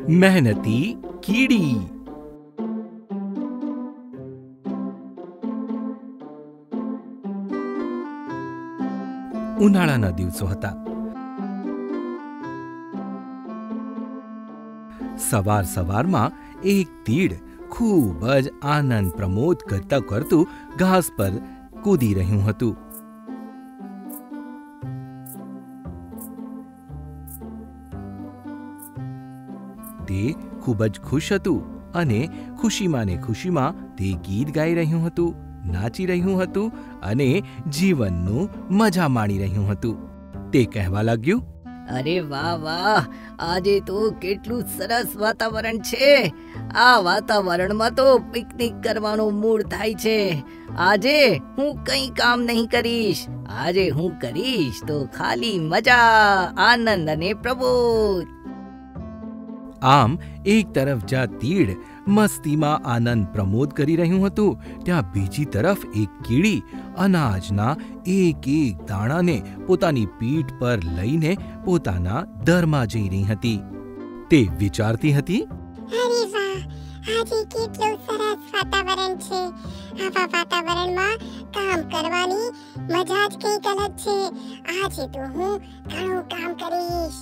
મહેનતી કીડી. ઉનાળાના દિવસો હતા. સવાર સવારમાં એક તીડ ખૂબ જ આનંદ પ્રમોદ કરતું ઘાસ પર કૂદી રહ્યું હતું. તે ખૂબ જ ખુશ હતું અને ખુશીમાં ને ખુશીમાં તે ગીત ગાઈ રહ્યું હતું, નાચી રહ્યું હતું અને જીવનનું મજા માણી રહ્યું હતું. તે કહેવા લાગ્યું, અરે વાહ વાહ, આજે તો કેટલું સરસ વાતાવરણ છે. આ વાતાવરણમાં તો પિકનિક કરવાનો મૂડ થાય છે. આજે હું કંઈ કામ નહીં કરીશ. આજે હું કરીશ તો ખાલી મજા, આનંદ અને પ્રમોદ. આમ એક તરફ જ્યાં તીડ મસ્તીમાં આનંદ પ્રમોદ કરી રહ્યું હતું, ત્યાં બીજી તરફ એક કીડી અનાજના એક એક દાણાને પોતાની પીઠ પર લઈને પોતાના દરમાં જઈ રહી હતી. તે વિચારતી હતી, અરે વાહ, આજે કેટલું સરસ વાતાવરણ છે. આવા વાતાવરણમાં કામ કરવાની મજા જ કંઈક અલગ છે. આજે તો હું ઘણું કામ કરીશ.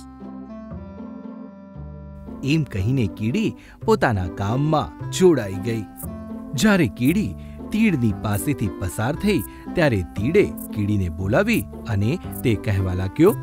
એમ કહીને કીડી પોતાના કામમાં જોડાઈ ગઈ. જ્યારે કીડી તીડની પાસેથી પસાર થઈ ત્યારે તીડે કીડીને બોલાવી અને તે કહેવા લાગ્યો,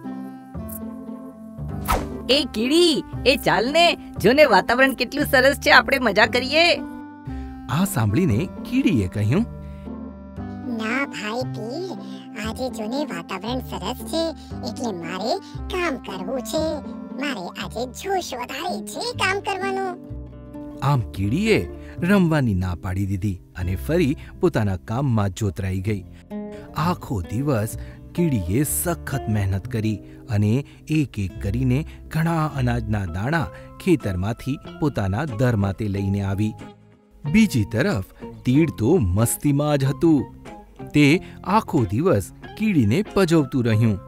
એ કીડી, એ ચાલ ને, જોને વાતાવરણ કેટલું સરસ છે, આપણે મજા કરીએ. આ સાંભળીને કીડીએ કહ્યું, ના ભાઈ તીડ, આજે જોને વાતાવરણ સરસ છે એટલે મારે કામ કરવું છે. મારે આજે જોશ વધારે છે કામ કરવાનો. આમ કીડીએ રમવાની ના પાડી દીધી અને ફરી પોતાના કામમાં જોતરાઈ ગઈ. આખો દિવસ કીડીએ સખત મહેનત કરી અને એક એક કરીને ઘણા અનાજના દાણા ખેતરમાંથી પોતાના દરમાં તે લઈને આવી. બીજી તરફ તીડ તો મસ્તીમાં જ હતું. તે આખો દિવસ કીડીને પજવતું રહ્યું.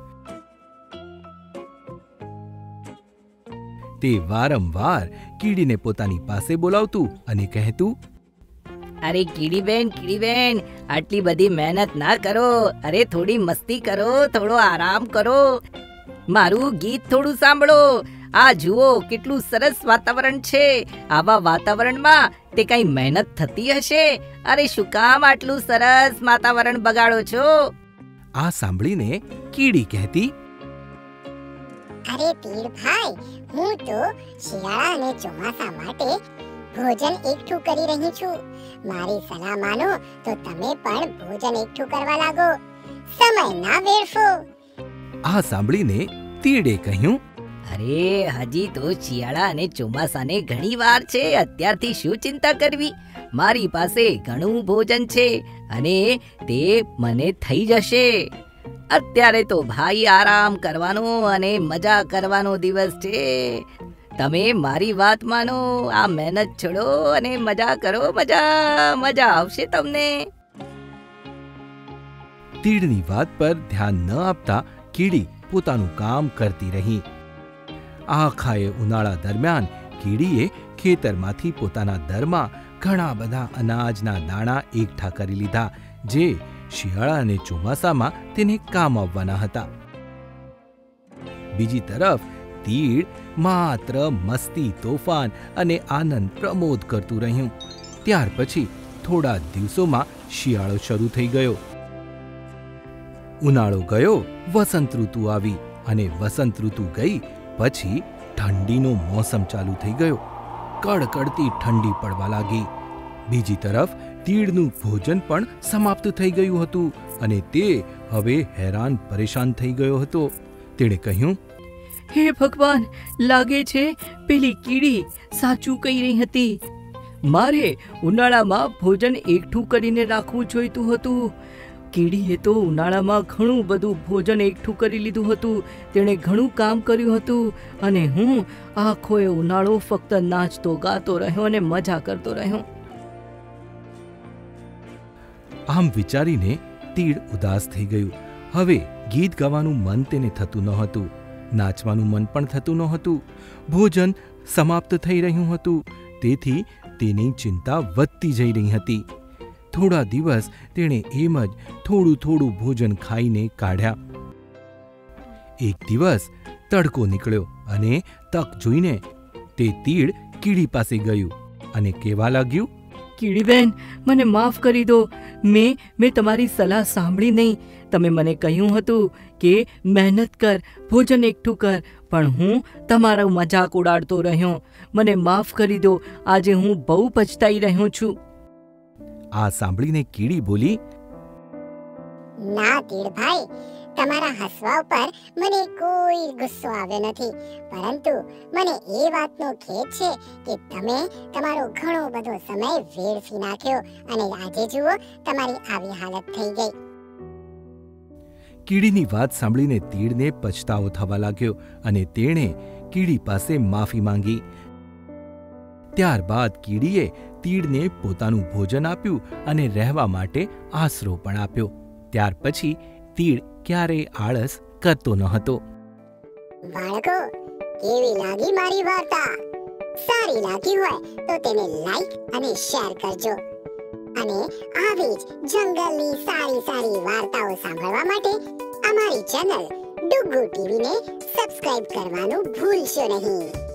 તે વારંવાર કીડીને પોતાની પાસે બોલાવતું અને કહેતું, અરે કીડી બેન, આટલી બધી મહેનત ના કરો. અરે થોડી મસ્તી કરો, થોડો આરામ કરો, મારું ગીત થોડું સાંભળો. આ જુઓ કેટલું સરસ વાતાવરણ છે. આવા વાતાવરણમાં તે કઈ મહેનત થતી હશે? અરે શું કામ આટલું સરસ વાતાવરણ બગાડો છો? આ સાંભળીને કીડી કહેતી, અરે તીડ ભાઈ, હું તો શિયાળા અને ચોમાસા માટે ભોજન એકઠું કરી રહી છું. મારી સલાહ માનો તો તમે પણ ભોજન એકઠું કરવા લાગો. સમય ના વેડફો. આ સાંભળીને તીડે કહ્યું, અરે હજી તો શિયાળા અને ચોમાસાને ઘણી વાર છે. અત્યારથી શું ચિંતા કરવી? મારી પાસે ઘણું ભોજન છે અને તે મને થઈ જશે. અત્યારે તો ભાઈ આરામ કરવાનો અને મજા કરવાનો દિવસ છે. તમે મારી વાત માનો, આ મહેનત છોડો અને મજા કરો. મજા આવશે તમને. તીડની વાત પર ધ્યાન ન આપતા કીડી પોતાનું કામ કરતી રહી. આખાએ ઉનાળા દરમિયાન કીડીએ ખેતરમાંથી પોતાના દરમાં ઘણા બધા અનાજના દાણા એકઠા કરી લીધા, જે શિયાળા અને ચોમાસામાં તેને કામ આવવાના હતા. બીજી તરફ તીડ માત્ર મસ્તી, તોફાન અને આનંદ પ્રમોદ કરતું રહ્યું. ત્યાર પછી થોડા દિવસોમાં શિયાળો શરૂ થઈ ગયો. ઉનાળો ગયો, વસંત ઋતુ આવી અને વસંત ઋતુ ગઈ પછી ઠંડીનો મોસમ ચાલુ થઈ ગયો. કડકડતી ઠંડી પડવા લાગી. બીજી તરફ તીડનું ભોજન પણ સમાપ્ત થઈ ગયું હતું અને તે હવે હેરાન પરેશાન થઈ ગયો હતો. તેણે કહ્યું, હે ભગવાન, લાગે છે પેલી કીડી સાચું કહી રહી હતી. મારે ઉનાળામાં ભોજન એકઠું કરીને રાખવું જોઈતું હતું. કીડીએ તો ઉનાળામાં ઘણું બધું ભોજન એકઠું કરી લીધું હતું. તેણે ઘણું કામ કર્યું હતું અને હું આખો ઉનાળો ફક્ત નાચતો ગાતો રહ્યો અને મજા કરતો રહ્યો. આમ વિચારીને તીડ ઉદાસ થઈ ગયું. હવે ગીત ગાવાનું મન તેને થતું ન હતું, નાચવાનું મન પણ થતું ન હતું. ભોજન સમાપ્ત થઈ રહ્યું હતું, તેથી તેની ચિંતા વધતી જઈ રહી હતી. થોડા દિવસ તેણે એમ જ થોડું થોડું ભોજન ખાઈને કાઢ્યા. એક દિવસ તડકો નીકળ્યો અને તક જોઈને તે તીડ કીડી પાસે ગયું અને કહેવા લાગ્યું, કીડીબેન, મને માફ કરી દો. મેં તમારી સલાહ સાંભળી નહીં. તમે મને કહ્યું હતું કે મહેનત કર, ભોજન એકઠું કર, પણ હું તમારો મજાક ઉડાડતો રહ્યો. મને માફ કરી દો. આજે હું બહુ પછતાઈ રહ્યો છું. આ સાંભળીને કીડી બોલી, ના તીડભાઈ, તમારા હસવા ઉપર મને કોઈ ગુસ્સો આવ્યો નથી, પરંતુ મને એ વાતનો ખેદ છે કે તમે તમારો ઘણો બધો સમય વેડફી નાખ્યો અને આજે જુઓ તમારી આવી હાલત થઈ ગઈ. કીડીની વાત સાંભળીને તીડને પછતાવો થવા લાગ્યો અને તેણે કીડી પાસે માફી માંગી. ત્યારબાદ કીડીએ તીડને પોતાનું ભોજન આપ્યું અને રહેવા માટે આશરો પણ આપ્યો. ત્યાર પછી તીડ ક્યારેય આળસ કરતો ન હતો. બાળકો, કેવી લાગી મારી વાર્તા? સારી લાગી હોય તો તેને લાઈક અને શેર કરજો અને આવી જ જંગલની સારી સારી વાર્તાઓ સાંભળવા માટે અમારી ચેનલ ડુગ્ગુ ટીવીને સબસ્ક્રાઇબ કરવાનું ભૂલશો નહીં.